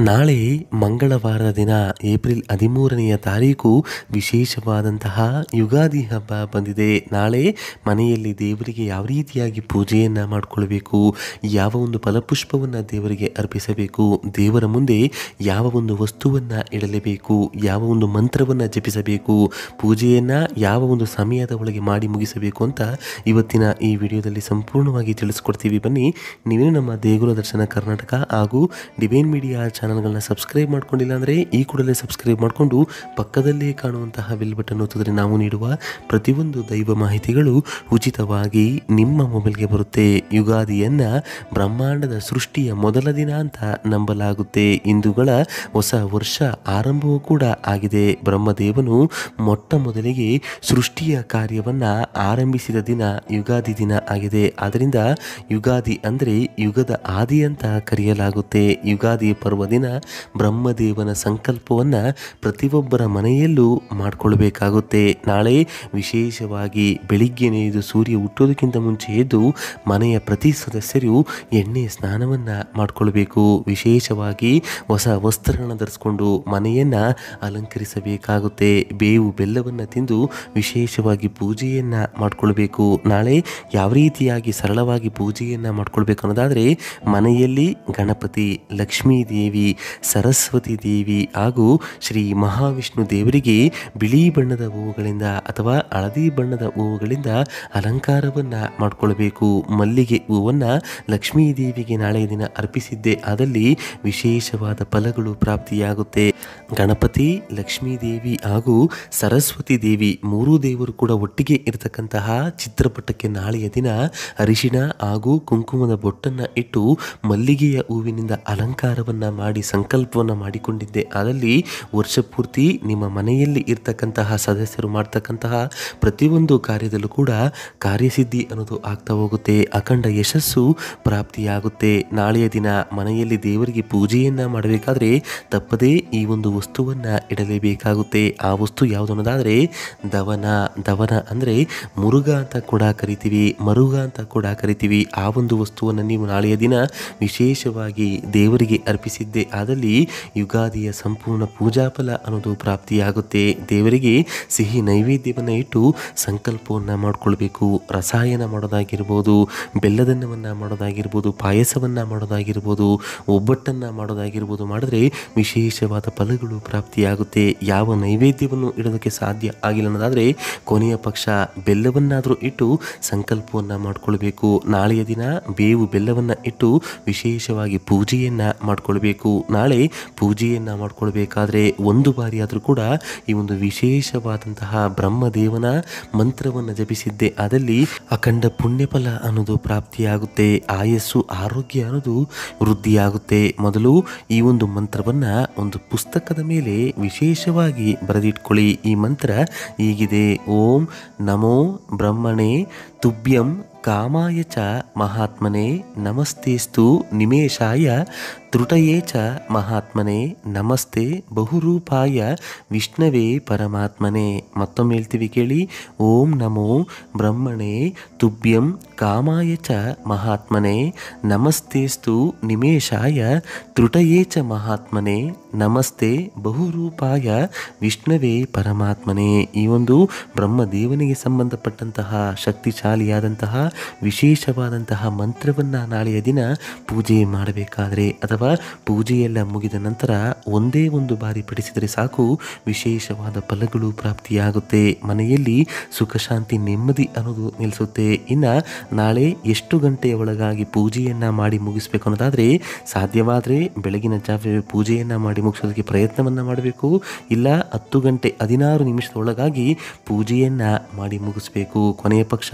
ನಾಳೆ ಮಂಗಳವಾರ ದಿನ ಏಪ್ರಿಲ್ 13ನೆಯ ತಾರೀಕು ವಿಶೇಷವಾದಂತಹ ಯುಗಾದಿ ಹಬ್ಬ ಬಂದಿದೆ. ನಾಳೆ ಮನೆಯಲ್ಲಿ ದೇವರಿಗೆ ಯಾವ ರೀತಿಯಾಗಿ ಪೂಜೆಯನ್ನು ಮಾಡಿಕೊಳ್ಬೇಕು, ಯಾವ ಒಂದು ಫಲಪುಷ್ಪವನ್ನು ದೇವರಿಗೆ ಅರ್ಪಿಸಬೇಕು, ದೇವರ ಮುಂದೆ ಯಾವ ಒಂದು ವಸ್ತುವನ್ನು ಇಡಲೇಬೇಕು, ಯಾವ ಒಂದು ಮಂತ್ರವನ್ನು ಜಪಿಸಬೇಕು, ಪೂಜೆಯನ್ನು ಯಾವ ಒಂದು ಸಮಯದ ಒಳಗೆ ಮಾಡಿ ಮುಗಿಸಬೇಕು ಅಂತ ಇವತ್ತಿನ ಈ ವಿಡಿಯೋದಲ್ಲಿ ಸಂಪೂರ್ಣವಾಗಿ ತಿಳಿಸ್ಕೊಡ್ತೀವಿ. ಬನ್ನಿ, ನೀವೇನು ನಮ್ಮ ದೇಗುಲ ದರ್ಶನ ಕರ್ನಾಟಕ ಹಾಗೂ ಡಿವೈನ್ ಮೀಡಿಯಾ ಚಾನಲ್ಗಳನ್ನ ಸಬ್ಸ್ಕ್ರೈಬ್ ಮಾಡ್ಕೊಂಡಿಲ್ಲ ಅಂದರೆ ಈ ಕೂಡಲೇ ಸಬ್ಸ್ಕ್ರೈಬ್ ಮಾಡಿಕೊಂಡು ಪಕ್ಕದಲ್ಲೇ ಕಾಣುವಂತಹ ಬೆಲ್ ಬಟನ್ ಒತ್ತಿದ್ರೆ ನಾವು ನೀಡುವ ಪ್ರತಿಯೊಂದು ದೈವ ಮಾಹಿತಿಗಳು ಉಚಿತವಾಗಿ ನಿಮ್ಮ ಮೊಬೈಲ್ಗೆ ಬರುತ್ತೆ. ಯುಗಾದಿಯನ್ನು ಬ್ರಹ್ಮಾಂಡದ ಸೃಷ್ಟಿಯ ಮೊದಲ ದಿನ ಅಂತ ನಂಬಲಾಗುತ್ತೆ. ಹಿಂದೂಗಳ ಹೊಸ ವರ್ಷ ಆರಂಭವೂ ಕೂಡ ಆಗಿದೆ. ಬ್ರಹ್ಮದೇವನು ಮೊಟ್ಟ ಮೊದಲಿಗೆ ಸೃಷ್ಟಿಯ ಕಾರ್ಯವನ್ನು ಆರಂಭಿಸಿದ ದಿನ ಯುಗಾದಿ ದಿನ ಆಗಿದೆ. ಆದ್ದರಿಂದ ಯುಗಾದಿ ಅಂದರೆ ಯುಗದ ಆದಿ ಅಂತ ಕರೆಯಲಾಗುತ್ತೆ. ಯುಗಾದಿ ಪರ್ವ ದಿನ ಬ್ರಹ್ಮದೇವನ ಸಂಕಲ್ಪವನ್ನು ಪ್ರತಿಯೊಬ್ಬರ ಮನೆಯಲ್ಲೂ ಮಾಡಿಕೊಳ್ಬೇಕಾಗುತ್ತೆ. ನಾಳೆ ವಿಶೇಷವಾಗಿ ಬೆಳಿಗ್ಗೆ ಎದ್ದು ಸೂರ್ಯ ಹುಟ್ಟೋದಕ್ಕಿಂತ ಮುಂಚೆ ಎದ್ದು ಮನೆಯ ಪ್ರತಿ ಸದಸ್ಯರು ಎಣ್ಣೆ ಸ್ನಾನವನ್ನು ಮಾಡಿಕೊಳ್ಬೇಕು. ವಿಶೇಷವಾಗಿ ಹೊಸ ವಸ್ತ್ರಗಳನ್ನು ಧರಿಸ್ಕೊಂಡು ಮನೆಯನ್ನು ಅಲಂಕರಿಸಬೇಕಾಗುತ್ತೆ. ಬೇವು ಬೆಲ್ಲವನ್ನು ತಿಂದು ವಿಶೇಷವಾಗಿ ಪೂಜೆಯನ್ನು ಮಾಡಿಕೊಳ್ಬೇಕು. ನಾಳೆ ಯಾವ ರೀತಿಯಾಗಿ ಸರಳವಾಗಿ ಪೂಜೆಯನ್ನು ಮಾಡಿಕೊಳ್ಬೇಕು ಅನ್ನೋದಾದರೆ, ಮನೆಯಲ್ಲಿ ಗಣಪತಿ, ಲಕ್ಷ್ಮೀ ದೇವಿ, ಸರಸ್ವತಿ ದೇವಿ ಹಾಗೂ ಶ್ರೀ ಮಹಾವಿಷ್ಣು ದೇವರಿಗೆ ಬಿಳಿ ಬಣ್ಣದ ಹೂವುಗಳಿಂದ ಅಥವಾ ಹಳದಿ ಬಣ್ಣದ ಹೂವುಗಳಿಂದ ಅಲಂಕಾರವನ್ನು ಮಾಡಿಕೊಳ್ಬೇಕು. ಮಲ್ಲಿಗೆ ಹೂವನ್ನು ಲಕ್ಷ್ಮೀ ದೇವಿಗೆ ನಾಳೆಯ ದಿನ ಅರ್ಪಿಸಿದ್ದೇ ಆದಲ್ಲಿ ವಿಶೇಷವಾದ ಫಲಗಳು ಪ್ರಾಪ್ತಿಯಾಗುತ್ತೆ. ಗಣಪತಿ, ಲಕ್ಷ್ಮೀ ದೇವಿ ಹಾಗೂ ಸರಸ್ವತಿ ದೇವಿ ಮೂರೂ ದೇವರು ಕೂಡ ಒಟ್ಟಿಗೆ ಇರತಕ್ಕಂತಹ ಚಿತ್ರಪಟಕ್ಕೆ ನಾಳೆಯ ದಿನ ಅರಿಶಿಣ ಹಾಗೂ ಕುಂಕುಮದ ಬೊಟ್ಟನ್ನು ಇಟ್ಟು ಮಲ್ಲಿಗೆಯ ಹೂವಿನಿಂದ ಅಲಂಕಾರವನ್ನು ಮಾಡಿ ಸಂಕಲ್ಪವನ್ನು ಮಾಡಿಕೊಂಡಿದ್ದೆ ಆದಲ್ಲಿ ವರ್ಷ ಪೂರ್ತಿ ನಿಮ್ಮ ಮನೆಯಲ್ಲಿ ಇರ್ತಕ್ಕಂತಹ ಸದಸ್ಯರು ಮಾಡ್ತಕ್ಕಂತಹ ಪ್ರತಿಯೊಂದು ಕಾರ್ಯದಲ್ಲೂ ಕೂಡ ಕಾರ್ಯಸಿದ್ಧಿ ಅನ್ನೋದು ಆಗ್ತಾ ಹೋಗುತ್ತೆ. ಅಖಂಡ ಯಶಸ್ಸು ಪ್ರಾಪ್ತಿಯಾಗುತ್ತೆ. ನಾಳೆಯ ದಿನ ಮನೆಯಲ್ಲಿ ದೇವರಿಗೆ ಪೂಜೆಯನ್ನು ಮಾಡಬೇಕಾದ್ರೆ ತಪ್ಪದೇ ಈ ಒಂದು ವಸ್ತುವನ್ನು ಇಡಲೇಬೇಕಾಗುತ್ತೆ. ಆ ವಸ್ತು ಯಾವುದು ಅನ್ನೋದಾದರೆ ದವನ. ದವನ ಅಂದರೆ ಮುರುಗ ಅಂತ ಕೂಡ ಕರಿತೀವಿ, ಮರುಗ ಅಂತ ಕೂಡ ಕರಿತೀವಿ. ಆ ಒಂದು ವಸ್ತುವನ್ನು ನೀವು ನಾಳೆಯ ದಿನ ವಿಶೇಷವಾಗಿ ದೇವರಿಗೆ ಅರ್ಪಿಸಿದ್ದೇ ಆದಲ್ಲಿ ಯುಗಾದಿಯ ಸಂಪೂರ್ಣ ಪೂಜಾ ಫಲ ಅನ್ನೋದು ಪ್ರಾಪ್ತಿಯಾಗುತ್ತೆ. ದೇವರಿಗೆ ಸಿಹಿ ನೈವೇದ್ಯವನ್ನು ಇಟ್ಟು ಸಂಕಲ್ಪವನ್ನು ಮಾಡಿಕೊಳ್ಬೇಕು. ರಸಾಯನ ಮಾಡೋದಾಗಿರ್ಬೋದು, ಬೆಲ್ಲದನ್ನವನ್ನು ಮಾಡೋದಾಗಿರ್ಬೋದು, ಪಾಯಸವನ್ನು ಮಾಡೋದಾಗಿರ್ಬೋದು, ಒಬ್ಬಟ್ಟನ್ನು ಮಾಡೋದಾಗಿರ್ಬೋದು ಮಾಡಿದ್ರೆ ವಿಶೇಷವಾದ ಫಲಗಳು ಪ್ರಾಪ್ತಿಯಾಗುತ್ತೆ. ಯಾವ ನೈವೇದ್ಯವನ್ನು ಇಡೋದಕ್ಕೆ ಸಾಧ್ಯ ಆಗಿಲ್ಲ ಅನ್ನೋದಾದರೆ ಕೊನೆಯ ಪಕ್ಷ ಬೆಲ್ಲವನ್ನಾದರೂ ಇಟ್ಟು ಸಂಕಲ್ಪವನ್ನು ಮಾಡಿಕೊಳ್ಬೇಕು. ನಾಳೆಯ ದಿನ ಬೇವು ಬೆಲ್ಲವನ್ನು ಇಟ್ಟು ವಿಶೇಷವಾಗಿ ಪೂಜೆಯನ್ನು ಮಾಡಿಕೊಳ್ಬೇಕು. ನಾಳೆ ಪೂಜೆಯನ್ನು ಮಾಡಿಕೊಳ್ಬೇಕಾದ್ರೆ ಒಂದು ಬಾರಿ ಆದರೂ ಕೂಡ ಈ ಒಂದು ವಿಶೇಷವಾದಂತಹ ಬ್ರಹ್ಮದೇವನ ಮಂತ್ರವನ್ನು ಜಪಿಸಿದ್ದೇ ಆದಲ್ಲಿ ಅಖಂಡ ಪುಣ್ಯಫಲ ಅನ್ನೋದು ಪ್ರಾಪ್ತಿಯಾಗುತ್ತೆ. ಆಯಸ್ಸು, ಆರೋಗ್ಯ ಅನ್ನೋದು ವೃದ್ಧಿಯಾಗುತ್ತೆ. ಮೊದಲು ಈ ಒಂದು ಮಂತ್ರವನ್ನು ಒಂದು ಪುಸ್ತಕದ ಮೇಲೆ ವಿಶೇಷವಾಗಿ ಬರೆದಿಟ್ಕೊಳ್ಳಿ. ಈ ಮಂತ್ರ ಹೀಗಿದೆ: ಓಂ ನಮೋ ಬ್ರಹ್ಮಣೇ ತುಭ್ಯಂ ಕಾಮಾಯ ಚ ಮಹಾತ್ಮನೆ ನಮಸ್ತೇಸ್ತು ನಿಮೇಶಾಯ ತ್ರುಟಯೇ ಚ ಮಹಾತ್ಮನೆ ನಮಸ್ತೆ ಬಹುರೂಪಾಯ ವಿಷ್ಣವೇ ಪರಮಾತ್ಮನೆ. ಮತ್ತೊಮ್ಮೆ ಹೇಳ್ತೀವಿ ಕೇಳಿ: ಓಂ ನಮೋ ಬ್ರಹ್ಮಣೇ ತುಭ್ಯಂ ಕಾಮಾಯ ಚ ಮಹಾತ್ಮನೆ ನಮಸ್ತೇಸ್ತು ನಿಮೇಶಾಯ ತ್ರುಟಯೇ ಚ ಮಹಾತ್ಮನೆ ನಮಸ್ತೆ ಬಹುರೂಪಾಯ ವಿಷ್ಣವೇ ಪರಮಾತ್ಮನೆ. ಈ ಒಂದು ಬ್ರಹ್ಮದೇವನಿಗೆ ಸಂಬಂಧಪಟ್ಟಂತಹ ಶಕ್ತಿಶಾಲಿಯಾದಂತಹ ವಿಶೇಷವಾದಂತಹ ಮಂತ್ರವನ್ನು ನಾಳೆಯ ದಿನ ಪೂಜೆ ಮಾಡಬೇಕಾದ್ರೆ ಅಥವಾ ಪೂಜೆಯೆಲ್ಲ ಮುಗಿದ ನಂತರ ಒಂದೇ ಒಂದು ಬಾರಿ ಪಠಿಸಿದರೆ ಸಾಕು, ವಿಶೇಷವಾದ ಫಲಗಳು ಪ್ರಾಪ್ತಿಯಾಗುತ್ತೆ. ಮನೆಯಲ್ಲಿ ಸುಖ, ಶಾಂತಿ, ನೆಮ್ಮದಿ ಅನ್ನೋದು ನಿಲ್ಲಿಸುತ್ತೆ. ಇನ್ನು ನಾಳೆ ಎಷ್ಟು ಗಂಟೆಯ ಒಳಗಾಗಿ ಪೂಜೆಯನ್ನು ಮಾಡಿ ಮುಗಿಸ್ಬೇಕು ಅನ್ನೋದಾದರೆ, ಸಾಧ್ಯವಾದರೆ ಬೆಳಗಿನ ಜಾವವೇ ಪೂಜೆಯನ್ನು ಮಾಡಿ ಮುಗಿಸೋದಕ್ಕೆ ಪ್ರಯತ್ನವನ್ನು ಮಾಡಬೇಕು. ಇಲ್ಲ 10 ಗಂಟೆ 16 ನಿಮಿಷದ ಒಳಗಾಗಿ ಪೂಜೆಯನ್ನು ಮಾಡಿ ಮುಗಿಸ್ಬೇಕು. ಕೊನೆಯ ಪಕ್ಷ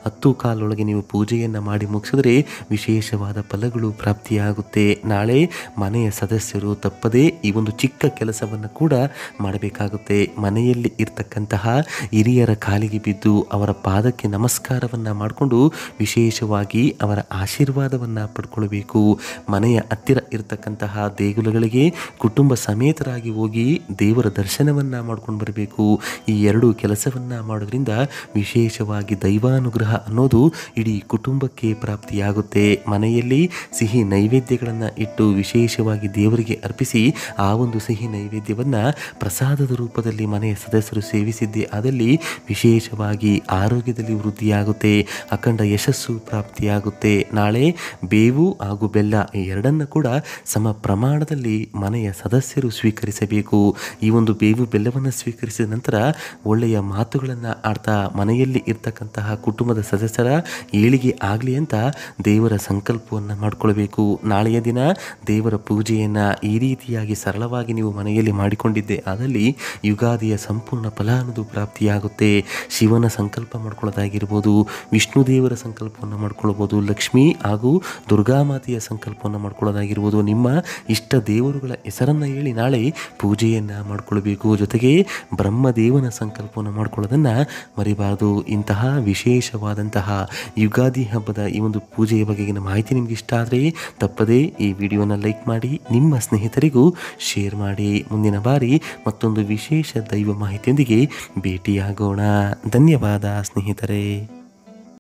10:15 ನೀವು ಪೂಜೆಯನ್ನು ಮಾಡಿ ಮುಗಿಸಿದ್ರೆ ವಿಶೇಷವಾದ ಫಲಗಳು ಪ್ರಾಪ್ತಿಯಾಗುತ್ತೆ. ನಾಳೆ ಮನೆಯ ಸದಸ್ಯರು ತಪ್ಪದೇ ಈ ಒಂದು ಚಿಕ್ಕ ಕೆಲಸವನ್ನು ಕೂಡ ಮಾಡಬೇಕಾಗುತ್ತೆ. ಮನೆಯಲ್ಲಿ ಇರ್ತಕ್ಕಂತಹ ಹಿರಿಯರ ಕಾಲಿಗೆ ಬಿದ್ದು ಅವರ ಪಾದಕ್ಕೆ ನಮಸ್ಕಾರವನ್ನು ಮಾಡಿಕೊಂಡು ವಿಶೇಷವಾಗಿ ಅವರ ಆಶೀರ್ವಾದವನ್ನು ಪಡ್ಕೊಳ್ಬೇಕು. ಮನೆಯ ಹತ್ತಿರ ಇರತಕ್ಕಂತಹ ದೇಗುಲಗಳಿಗೆ ಕುಟುಂಬ ಸಮೇತರಾಗಿ ಹೋಗಿ ದೇವರ ದರ್ಶನವನ್ನು ಮಾಡ್ಕೊಂಡು ಬರಬೇಕು. ಈ ಎರಡು ಕೆಲಸವನ್ನು ಮಾಡೋದ್ರಿಂದ ವಿಶೇಷವಾಗಿ ದೈವಾನುಗ್ರಹ ಅನ್ನೋದು ಇಡೀ ಕುಟುಂಬಕ್ಕೆ ಪ್ರಾಪ್ತಿಯಾಗುತ್ತೆ. ಮನೆಯಲ್ಲಿ ಸಿಹಿ ನೈವೇದ್ಯಗಳನ್ನು ಇಟ್ಟು ವಿಶೇಷವಾಗಿ ದೇವರಿಗೆ ಅರ್ಪಿಸಿ ಆ ಒಂದು ಸಿಹಿ ನೈವೇದ್ಯವನ್ನು ಪ್ರಸಾದದ ರೂಪದಲ್ಲಿ ಮನೆಯ ಸದಸ್ಯರು ಸೇವಿಸಿದ್ದೇ ಆದಲ್ಲಿ ವಿಶೇಷವಾಗಿ ಆರೋಗ್ಯದಲ್ಲಿ ವೃದ್ಧಿಯಾಗುತ್ತೆ, ಅಖಂಡ ಯಶಸ್ಸು ಪ್ರಾಪ್ತಿಯಾಗುತ್ತೆ. ನಾಳೆ ಬೇವು ಹಾಗೂ ಬೆಲ್ಲ ಈ ಎರಡನ್ನು ಕೂಡ ಸಮ ಪ್ರಮಾಣದಲ್ಲಿ ಮನೆಯ ಸದಸ್ಯರು ಸ್ವೀಕರಿಸಬೇಕು. ಈ ಒಂದು ಬೇವು ಬೆಲ್ಲವನ್ನು ಸ್ವೀಕರಿಸಿದ ನಂತರ ಒಳ್ಳೆಯ ಮಾತುಗಳನ್ನು ಆಡ್ತಾ ಮನೆಯಲ್ಲಿ ಇರ್ತಕ್ಕಂತಹ ಕುಟುಂಬದ ಸದಸ್ಯರ ಏಳಿಗೆ ಆಗಲಿ ಅಂತ ದೇವರ ಸಂಕಲ್ಪವನ್ನು ಮಾಡಿಕೊಳ್ಬೇಕು. ನಾಳೆಯ ದಿನ ದೇವರ ಪೂಜೆಯನ್ನು ಈ ರೀತಿಯಾಗಿ ಸರಳವಾಗಿ ನೀವು ಮನೆಯಲ್ಲಿ ಮಾಡಿಕೊಂಡಿದ್ದೆ ಆದಲ್ಲಿ ಯುಗಾದಿಯ ಸಂಪೂರ್ಣ ಫಲ ಅನ್ನೋದು ಪ್ರಾಪ್ತಿಯಾಗುತ್ತೆ. ಶಿವನ ಸಂಕಲ್ಪ ಮಾಡ್ಕೊಳ್ಳೋದಾಗಿರ್ಬೋದು, ವಿಷ್ಣು ದೇವರ ಸಂಕಲ್ಪವನ್ನು ಮಾಡ್ಕೊಳ್ಬೋದು, ಲಕ್ಷ್ಮೀ ಹಾಗೂ ದುರ್ಗಾಮಾತೆಯ ಸಂಕಲ್ಪವನ್ನು ಮಾಡ್ಕೊಳ್ಳೋದಾಗಿರ್ಬೋದು, ನಿಮ್ಮ ಇಷ್ಟ ದೇವರುಗಳ ಹೆಸರನ್ನು ಹೇಳಿ ನಾಳೆ ಪೂಜೆಯನ್ನು ಮಾಡಿಕೊಳ್ಬೇಕು. ಜೊತೆಗೆ ಬ್ರಹ್ಮದೇವನ ಸಂಕಲ್ಪವನ್ನು ಮಾಡ್ಕೊಳ್ಳೋದನ್ನು ಮರಿಬಾರದು. ಇಂತಹ ವಿಶೇಷವಾದಂತಹ ಯುಗಾದಿ ಹಬ್ಬದ ಈ ಒಂದು ಪೂಜೆಯ ಬಗೆಗಿನ ಮಾಹಿತಿ ನಿಮ್ಗೆ ಇಷ್ಟ ಆದರೆ ತಪ್ಪದೇ ಈ ವಿಡಿಯೋನ ಲೈಕ್ ಮಾಡಿ, ನಿಮ್ಮ ಸ್ನೇಹಿತರಿಗೂ ಶೇರ್ ಮಾಡಿ. ಮುಂದಿನ ಬಾರಿ ಮತ್ತೊಂದು ವಿಶೇಷ ದೈವ ಮಾಹಿತಿಯೊಂದಿಗೆ ಭೇಟಿಯಾಗೋಣ. ಧನ್ಯವಾದ ಸ್ನೇಹಿತರೆ.